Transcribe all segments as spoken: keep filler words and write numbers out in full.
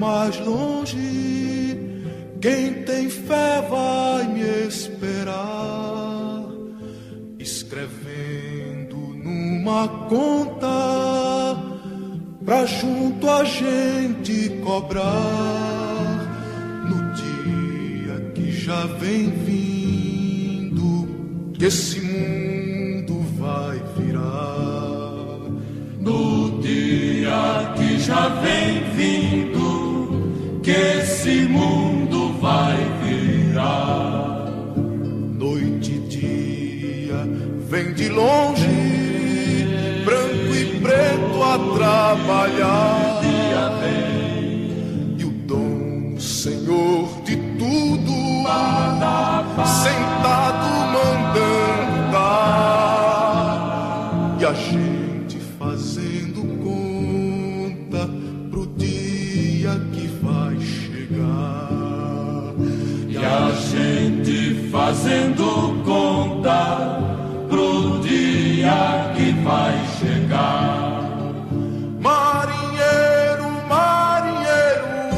mais longe, quem tem fé vai me esperar, escrevendo numa conta pra junto a gente cobrar, no dia que já vem vindo, que esse mundo vai virar. No dia que já vem vindo, que esse mundo vai virar. Noite e dia vem de longe, branco e preto a trabalhar. Dia vem e o dom, Senhor de tudo, sentado mandando dar, e a gente fazendo conta pro dia que vai chegar. E a gente fazendo conta pro dia que vai chegar. Marinheiro, marinheiro,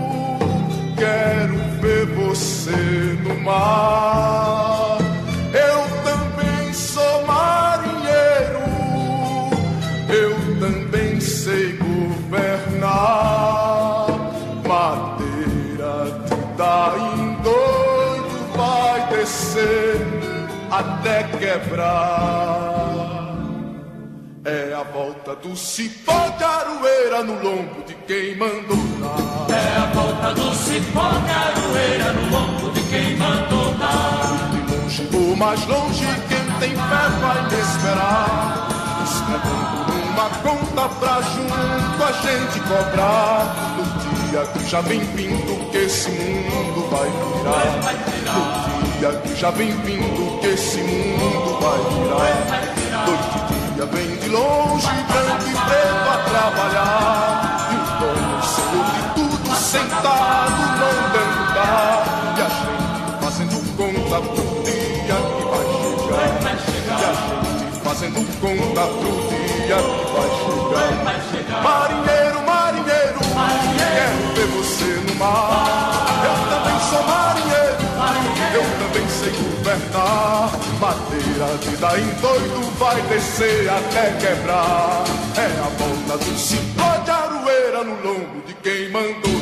quero ver você no mar. Eu também sou marinheiro, eu também sei governar. Madeira de dar em doido vai descer até quebrar. É a volta do cipó de aroeira no lombo de quem mandou dar. É a volta do cipó de aroeira no lombo de quem mandou dar. De longe ou mais longe, quem tem fé vai me esperar, escrevendo numa conta pra junto a gente cobrar, no dia que já vem vindo, que esse mundo vai virar. No dia que já vem vindo, que esse mundo vai virar. Noite e dia vem de longe, branco e preto a trabalhar, e o dono, Senhor de tudo, sentado mandando dar, e a gente fazendo conta pro dia que vai chegar. E a gente fazendo conta pro dia que vai chegar. Marinheiro, marinheiro, quero ver você no mar. Eu também sou marinheiro, eu também sei governar. Madeira de dar em doido vai descer até quebrar. É a volta do cipó de aroeira no lombo de quem mandou